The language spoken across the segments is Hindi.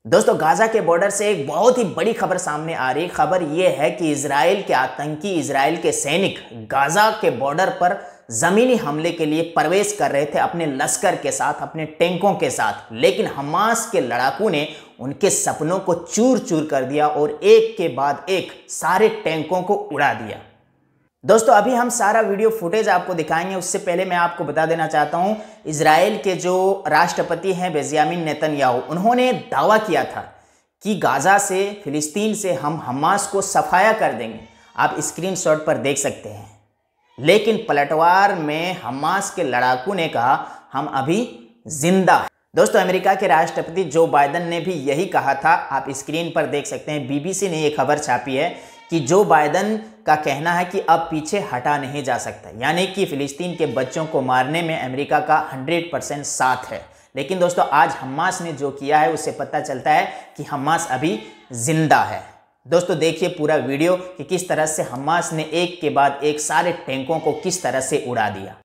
दोस्तों गाजा के बॉर्डर से एक बहुत ही बड़ी खबर सामने आ रही। खबर यह है कि इजराइल के आतंकी, इजराइल के सैनिक गाजा के बॉर्डर पर जमीनी हमले के लिए प्रवेश कर रहे थे अपने लश्कर के साथ, अपने टैंकों के साथ, लेकिन हमास के लड़ाकू ने उनके सपनों को चूर चूर कर दिया और एक के बाद एक सारे टैंकों को उड़ा दिया। दोस्तों अभी हम सारा वीडियो फुटेज आपको दिखाएंगे। उससे पहले मैं आपको बता देना चाहता हूं, इजराइल के जो राष्ट्रपति हैं बेंजामिन नेतन्याहू, उन्होंने दावा किया था कि गाजा से, फिलिस्तीन से हम हमास को सफाया कर देंगे। आप स्क्रीनशॉट पर देख सकते हैं। लेकिन पलटवार में हमास के लड़ाकू ने कहा हम अभी जिंदा हैं। दोस्तों अमेरिका के राष्ट्रपति जो बाइडेन ने भी यही कहा था। आप स्क्रीन पर देख सकते हैं, बीबीसी ने यह खबर छापी है कि जो बाइडेन का कहना है कि अब पीछे हटा नहीं जा सकता, यानी कि फिलिस्तीन के बच्चों को मारने में अमेरिका का 100% साथ है। लेकिन दोस्तों आज हमास ने जो किया है उससे पता चलता है कि हमास अभी जिंदा है। दोस्तों देखिए पूरा वीडियो कि किस तरह से हमास ने एक के बाद एक सारे टैंकों को किस तरह से उड़ा दिया।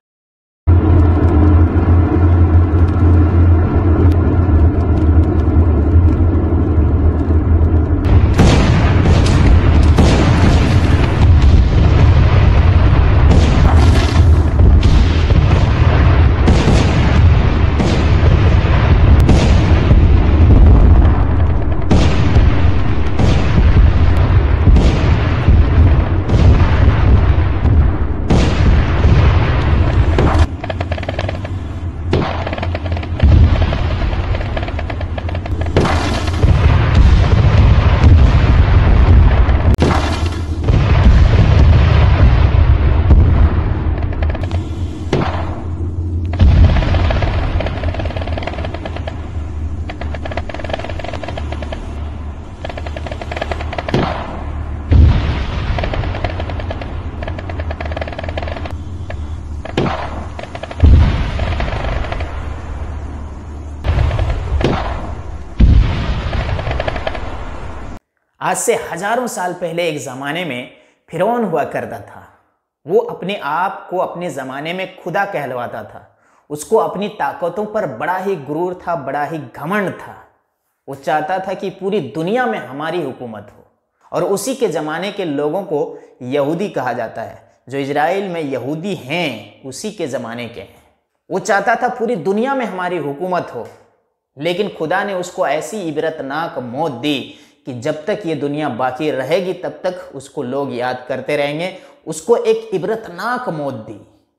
आज से हजारों साल पहले एक ज़माने में फिरौन हुआ करता था। वो अपने आप को अपने ज़माने में खुदा कहलवाता था। उसको अपनी ताकतों पर बड़ा ही गुरूर था, बड़ा ही घमंड था। वो चाहता था कि पूरी दुनिया में हमारी हुकूमत हो। और उसी के ज़माने के लोगों को यहूदी कहा जाता है। जो इजराइल में यहूदी हैं उसी के ज़माने के हैं। वो चाहता था पूरी दुनिया में हमारी हुकूमत हो, लेकिन खुदा ने उसको ऐसी इबरतनाक मौत दी कि जब तक ये दुनिया बाकी रहेगी तब तक उसको लोग याद करते रहेंगे। उसको एक इबरतनाक मौत दी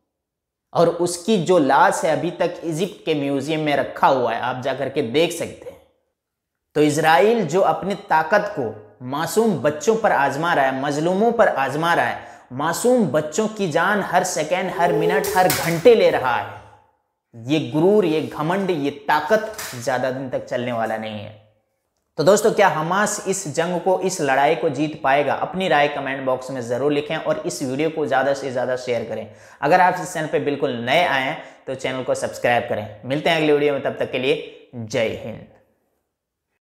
और उसकी जो लाश है अभी तक इजिप्ट के म्यूजियम में रखा हुआ है, आप जाकर के देख सकते हैं। तो इजराइल जो अपनी ताकत को मासूम बच्चों पर आजमा रहा है, मजलूमों पर आजमा रहा है, मासूम बच्चों की जान हर सेकेंड, हर मिनट, हर घंटे ले रहा है। ये गुरूर, ये घमंड, ये ताकत ज्यादा दिन तक चलने वाला नहीं है। तो दोस्तों क्या हमास इस जंग को, इस लड़ाई को जीत पाएगा? अपनी राय कमेंट बॉक्स में जरूर लिखें और इस वीडियो को ज़्यादा से ज़्यादा शेयर करें। अगर आप इस चैनल पे बिल्कुल नए आए हैं तो चैनल को सब्सक्राइब करें। मिलते हैं अगले वीडियो में, तब तक के लिए जय हिंद।